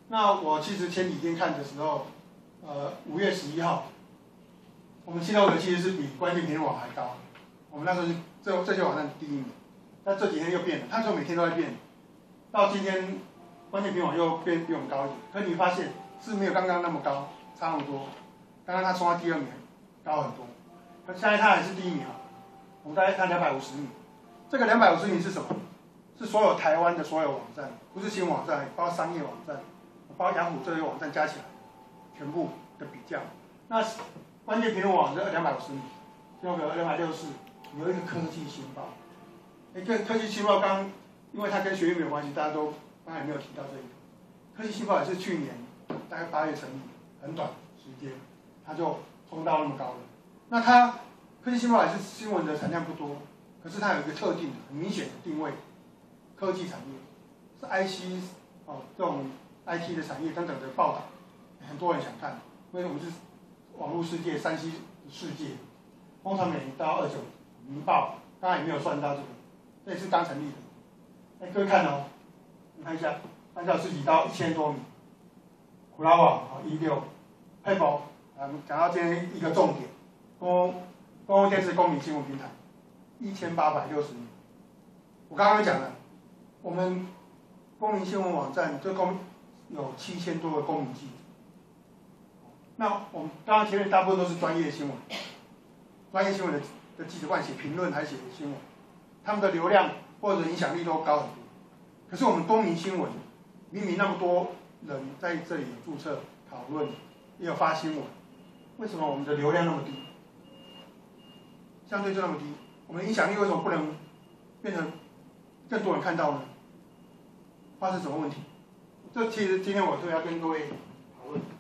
那我其实前几天看的时候，5月11号，我们769其实是比关键评论网还高。我们那时候是这些网站第1名，但这几天又变了，它就每天都在变。到今天，关键评论网又变比我们高一点，可你发现是没有刚刚那么高，差那么多。刚刚它冲到第2名，高很多。可现在它还是第1名啊。我们大概看250名，这个250名是什么？是所有台湾的所有网站，不是新闻网站，包括商业网站，包括雅虎这些网站加起来，全部的比较。那关键评论网是250名，有个264，有一个科技新报。科技新报因为它跟学运没有关系，大家都刚才没有提到这一个。科技新报也是去年大概8月成立，很短时间，它就冲到那么高了。那科技新报也是新闻的产量不多，可是它有一个特定的、很明显的定位。科技产业是 IC 这种 IT 的产业等等的报道，很多人想看，因为我们是网络世界、3C 世界，风传媒到29民报，刚刚也没有算到这个，这也是刚成立的。各位看哦，你看一下，按照自己到1000多名，苦劳网16，配博我们讲到今天一个重点，公共电视公民新闻平台1860名，我刚刚讲了。我们公民新闻网站有7000多个公民记者，那我们刚刚前面大部分都是专业新闻，专业新闻的记者，不管写评论还是写新闻，他们的流量或者影响力都高很多。可是我们公民新闻，明明那么多人在这里有注册讨论，也有发新闻，为什么我们的流量那么低？相对就那么低，我们的影响力为什么不能变成更多人看到呢？发生什么问题？这其实今天我就要跟各位讨论。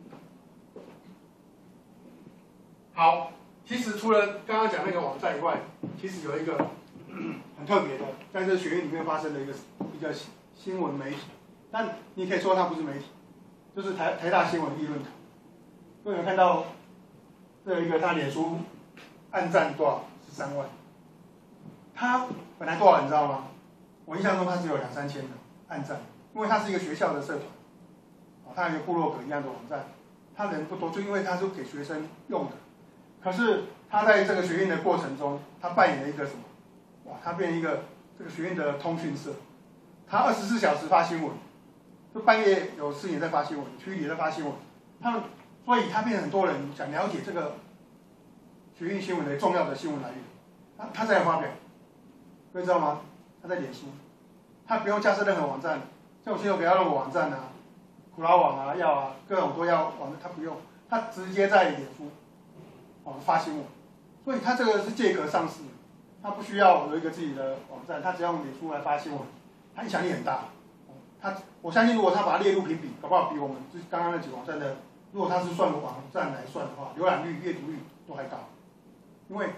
好，其实除了刚刚讲那个网站以外，其实有一个很特别的，在这学院里面发生的一个新闻媒体，但你可以说它不是媒体，就是台大新闻议论坛。各位有看到这有一个他脸书按赞多少？13万。他本来多少你知道吗？我印象中他只有2、3千的按赞，因为他是一个学校的社团，他有一个部落格一样的网站，他人不多，就因为他是给学生用的。可是他在这个学院的过程中，他扮演了一个什么？哇，他变成一个这个学院的通讯社，他24小时发新闻，就半夜有事情在发新闻，区里在发新闻，所以他变成很多人想了解这个学院新闻的重要的新闻来源，他在发表，各位知道吗？他在脸书，他不用架设任何网站，像我现在不要任何网站啊，苦劳网啊、要啊，各种都要网站，他不用，他直接在脸书发新闻，所以他这个是借壳上市，他不需要有一个自己的网站，他只要用脸书来发新闻，他影响力很大。我相信如果他把它列入评比，搞不好比我们刚刚那几个网站的，如果他是算网站来算的话，浏览率、阅读率都还高，因为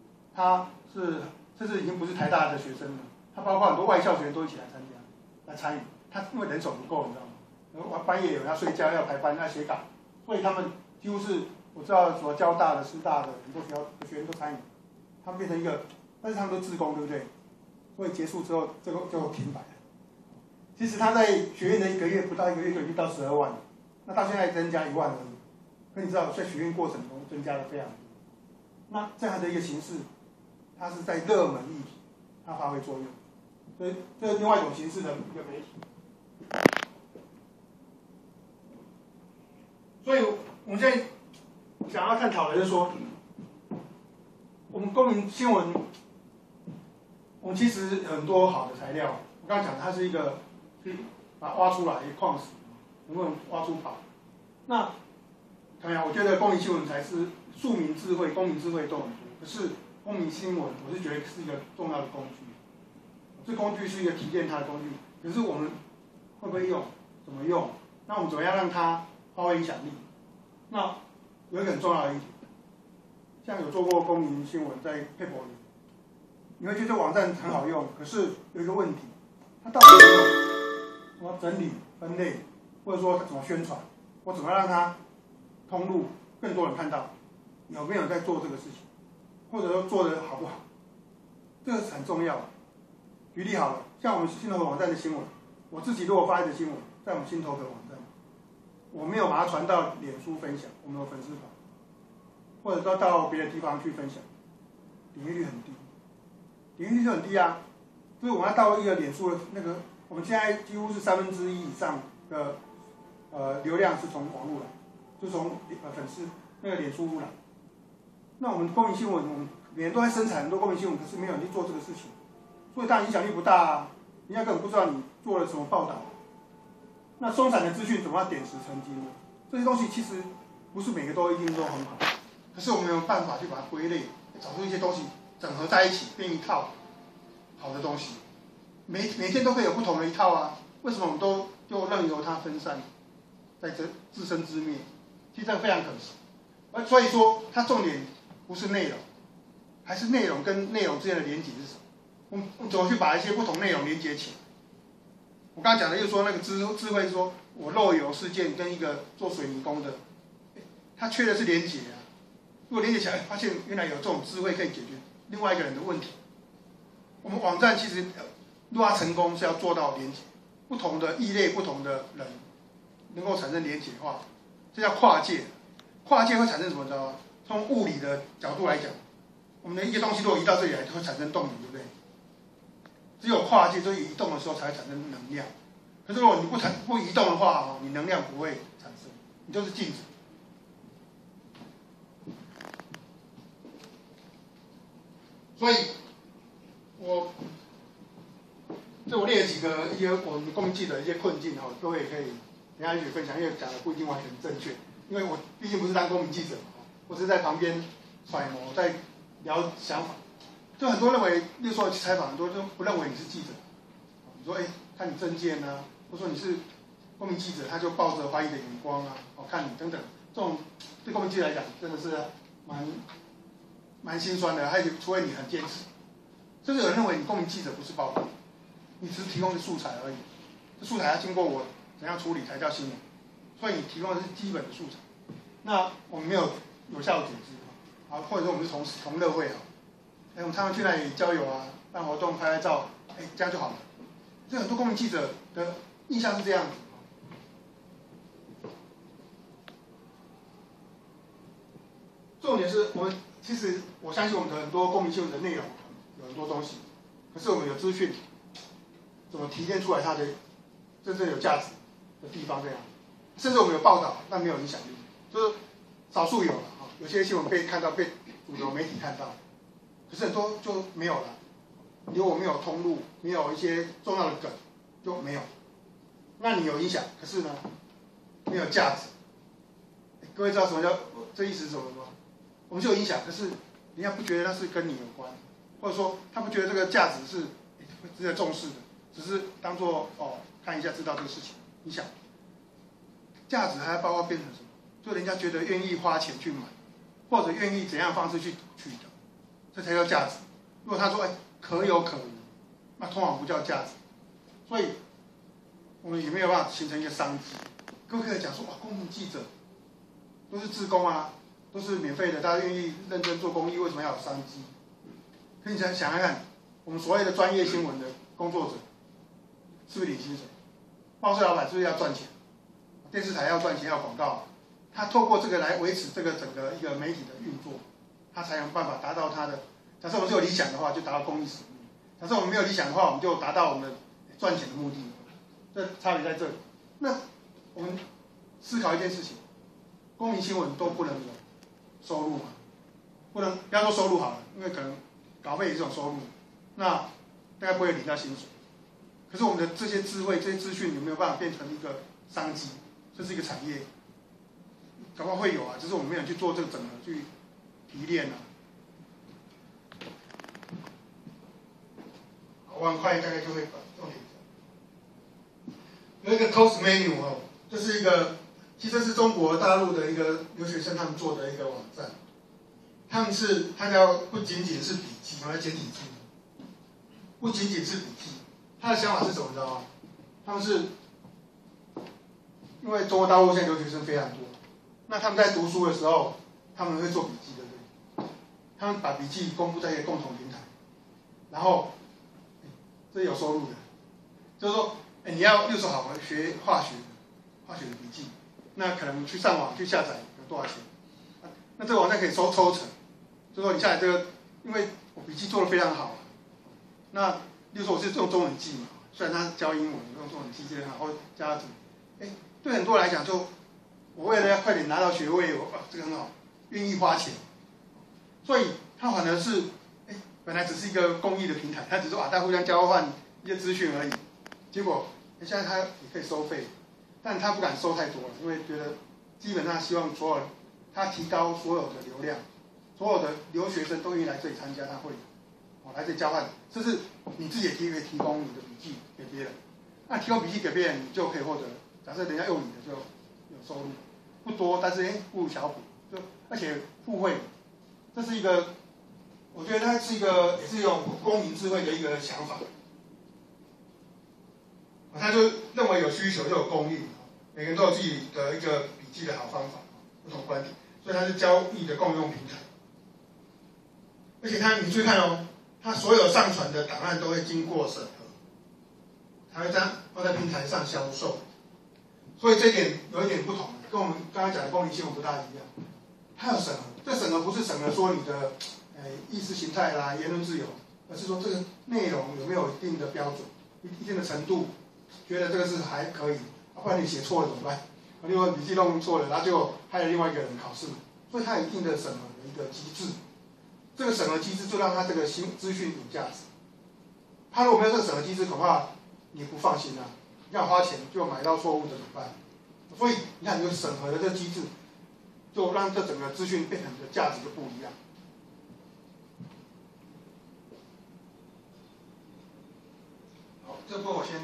这是已经不是台大的学生了。他包括很多外校学生都一起来参与。他因为人手不够，你知道吗？然后半夜有人要睡觉，要排班，要写稿，所以他们几乎是我知道什么交大的、师大的很多学校的学生都参与，他们变成一个，但是他们都志工，对不对？所以结束之后，这个就停摆了。其实他在学院的不到一个月就已经到12万了，那到现在增加1万而已。可你知道，在学院过程中增加了非常多。那这样的一个形式，它是在热门议题，它发挥作用。所以这是另外一种形式的一个媒体。所以我们现在想要探讨的就是说，我们公民新闻，我们其实有很多好的材料。我刚刚讲它是一个可以把它挖出来矿石，能不能挖出宝？那同样，我觉得公民新闻才是庶民智慧、公民智慧都很多。可是公民新闻，我是觉得是一个重要的工具。这工具是一个提炼它的工具，可是我们会不会用？怎么用？那我们怎么样让它发挥影响力？那有一个很重要的一点，像有做过公民新闻在 paper 里，你会觉得网站很好用，可是有一个问题，它到底怎么用？我要整理、分类，或者说它怎么宣传？我怎么让它通路更多人看到？有没有在做这个事情？或者说做的好不好？这个是很重要的。举例好了，像我们新闻网站的新闻，我自己如果发一则新闻， 在我们心头壳网站，我没有把它传到脸书分享，我们有粉丝团，或者说到别的地方去分享，点阅率很低，点阅率就很低啊。所以我们要到一个脸书的那个，我们现在几乎是1/3以上的流量是从网络来，就从粉丝那个脸书来。那我们公民新闻，我们每年都在生产很多公民新闻，可是没有人去做这个事情，所以当然影响力不大啊。人家根本不知道你做了什么报道。那松散的资讯怎么样点石成金呢？这些东西其实不是每个都一定都很好，可是我们有办法去把它归类，找出一些东西整合在一起，变一套好的东西。每天都可以有不同的一套啊，为什么我们都就任由它分散，在这自生自灭？其实这非常可惜。所以说，它重点不是内容，还是内容跟内容之间的连结是什么？我们怎么去把一些不同内容连接起来？我刚刚讲的就是说那个智慧，说我漏油事件跟一个做水泥工的，他缺的是连结啊。如果连接起来，发现原来有这种智慧可以解决另外一个人的问题。我们网站其实如果要成功是要做到连结，不同的异类、不同的人能够产生连结的话，这叫跨界。跨界会产生什么？知道吗？从物理的角度来讲，我们的一个东西如果移到这里来，就会产生动能，对不对？只有跨界，就是移动的时候才会产生能量。可是如果你不移动的话，你能量不会产生，你就是静止。所以，我列了几个一些我们公民记者的一些困境哈，各位也可以等一下一起分享，因为讲的不一定完全正确，因为我毕竟不是当公民记者嘛，我只是在旁边揣摩，在聊想法。就很多认为，例如说去采访，很多都不认为你是记者。你说，看你证件啊，或者说你是公民记者，他就抱着怀疑的眼光啊，看你等等，这种对公民记者来讲，真的是蛮心酸的。还有，除非你很坚持，甚至有人认为你公民记者不是报道，你只是提供的素材而已。这素材要经过我怎样处理才叫新闻，所以你提供的是基本的素材。那我们没有有效组织，或者说我们是同乐会啊。我们常常去那里郊游啊，办活动、拍照，这样就好了。这很多公民记者的印象是这样子。重点是其实我相信我们的很多公民新闻的内容有很多东西，可是我们有资讯，怎么提炼出来它的真正有价值的地方这样，甚至我们有报道，但没有影响力，就是少数有了啊，有些新闻被主流媒体看到。可是很多就没有了，如果没有通路，没有一些重要的梗，就没有。那你有影响，可是呢，没有价值。各位知道什么叫这意思是什么吗？我们就有影响，可是人家不觉得那是跟你有关，或者说他不觉得这个价值是值得重视的，只是当做看一下知道这个事情。你想，价值还包括变成什么？就人家觉得愿意花钱去买，或者愿意怎样方式去取得。这才叫价值。如果他说可有可无，那通常不叫价值。所以，我们也没有办法形成一个商机。各位可以讲说，公民记者都是志工啊，都是免费的，大家愿意认真做公益，为什么要有商机？可以想想看，我们所谓的专业新闻的工作者，是不是领薪水？报社老板是不是要赚钱？电视台要赚钱，要广告，他透过这个来维持这个整个一个媒体的运作。他才有办法达到他的。假设我们是有理想的话，就达到公益使命；假设我们没有理想的话，我们就达到我们赚钱的目的。这差别在这里。那我们思考一件事情：公民新闻都不能有收入嘛？不要说收入好了，因为可能稿费也是一种收入，那大概不会领到薪水。可是我们的这些智慧、这些资讯有没有办法变成一个商机？这是一个产业，搞不好会有啊，只是我们没有去做这个整合去。提炼啊，我很快大概就会把重点讲。有一个 Course Menu 这是一个，其实是中国大陆的一个留学生他们做的一个网站。他要不仅仅是笔记，要简体字，不仅仅是笔记。他的想法是什么？你知道吗？他们是因为中国大陆现在留学生非常多，那他们在读书的时候，他们会做笔记的。他们把笔记公布在一个共同平台，然后这有收入的，就是说， 你要6手好学化学的笔记，那可能去上网去下载有多少钱？那这个网站可以抽成，就说你下载这个，因为我笔记做得非常好，那例如说我是用中文记嘛，虽然他教英文，用中文记这样，然后加什么，对很多人来讲就，我为了要快点拿到学位，这个很好，愿意花钱，所以它反而是，本来只是一个公益的平台，它只是说大家互相交换一些资讯而已，结果现在它也可以收费，但它不敢收太多了，因为觉得基本上希望它提高所有的流量，所有的留学生都愿意来这里参加他会，来这里交换，甚至你自己也可以提供你的笔记给别人，那提供笔记给别人，你就可以获得，假设人家用你的就有收入，不多，但是不无小补，而且互惠，这是一个，我觉得它是一个也是用公民智慧的一个想法，他就认为有需求就有供应，每个人都有自己的一个笔记的好方法，不同观点，所以它是交易的共用平台。而且你注意看哦，它所有上传的档案都会经过审核，才会这样放在平台上销售。所以这一点有一点不同，跟我们刚才讲的公民新闻不大一样。它有审核，这审核不是审核说你的意识形态啦、言论自由，而是说这个内容有没有一定的标准、一定的程度，觉得这个是还可以，不然你写错了怎么办？另外笔记弄错了，然后就害了另外一个人考试，所以它有一定的审核的一个机制。这个审核机制就让它这个新资讯有价值。它如果没有这个审核机制，恐怕你不放心啊，你要花钱就买到错误的怎么办？所以你看，有审核的这个机制，就让这整个资讯变成的价值就不一样。好，这部分我先，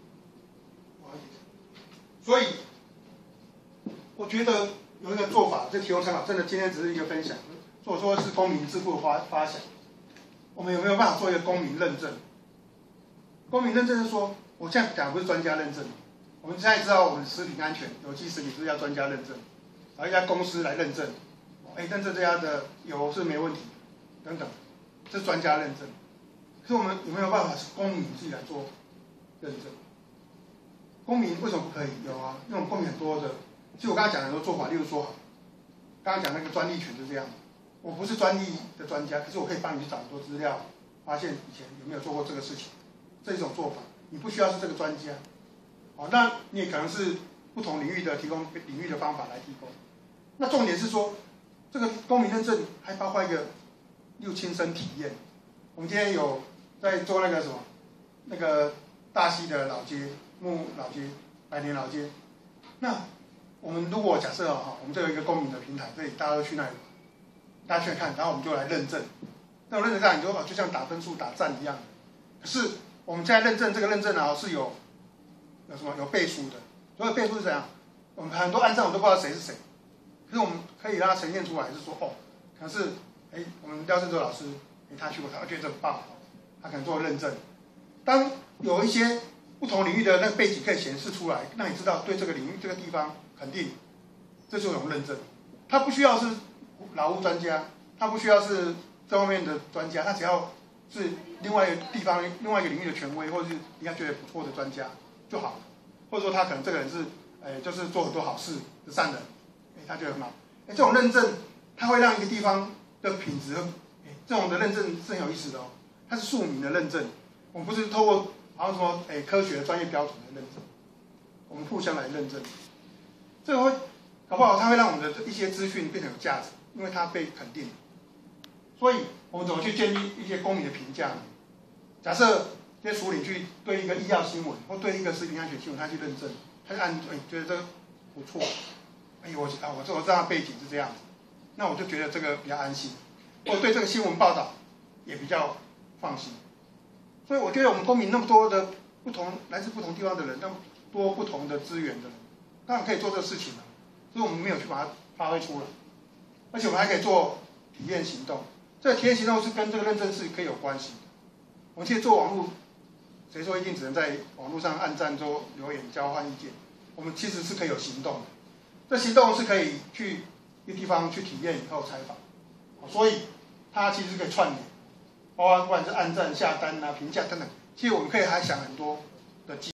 所以我觉得有一个做法，这提供参考，真的今天只是一个分享。所以说是公民智库发想，我们有没有办法做一个公民认证？公民认证是说，我现在讲的不是专家认证，我们现在知道我们食品安全、有机食品是要专家认证，找一家公司来认证，认证这家的油是没问题等等，这是专家认证。可是我们有没有办法是公民自己来做认证？公民为什么不可以？有啊，因为我们公民很多的，其实我刚才讲的很多做法，例如说，刚刚讲那个专利权就是这样。我不是专利的专家，可是我可以帮你去找很多资料，发现以前有没有做过这个事情，这一种做法，你不需要是这个专家，那你也可能是不同领域的提供领域的方法来提供。那重点是说，这个公民认证还包括一个亲身体验。我们今天有在做那个什么，那个大溪的老街、木老街、百年老街。那我们如果假设我们这有一个公民的平台，这里大家都去那里。大家去看，然后我们就来认证。那种认证上，你就像打分数、打赞一样。可是我们现在认证这个认证是有背书的。所以背书是怎样？我们很多案上我都不知道谁是谁，可是我们可以让它呈现出来，是说可能是我们廖振洲老师，他去过，他觉得这很棒，他可能做认证。当有一些不同领域的那个背景可以显示出来，让你知道对这个领域这个地方肯定，这就是我们认证。它不需要是劳务专家，他不需要是这方面的专家，他只要是另外一个地方、另外一个领域的权威，或者是人家觉得不错的专家就好，或者说他可能这个人是，就是做很多好事的善人，他觉得很好。这种认证，它会让一个地方的品质，这种的认证是很有意思的哦。它是庶民的认证，我们不是透过好像什么科学的专业标准的认证，我们互相来认证，这个会搞不好它会让我们的一些资讯变得有价值。因为它被肯定，所以我们怎么去建立一些公民的评价呢？假设这些署领去对一个医药新闻或对一个食品安全新闻，他去认证，他就觉得这个不错，我知道他背景是这样子，那我就觉得这个比较安心，或者对这个新闻报道也比较放心。所以我觉得我们公民那么多的来自不同地方的人，那么多不同的资源的人，当然可以做这个事情了，所以我们没有去把它发挥出来。而且我们还可以做体验行动，这个体验行动是跟这个认证是可以有关系的。我们现在做网络，谁说一定只能在网络上按赞、做留言、交换意见？我们其实是可以有行动的。这行动是可以去一个地方去体验以后采访，所以它其实是可以串联，包括不管是按赞、下单啊、评价等等，其实我们可以还想很多的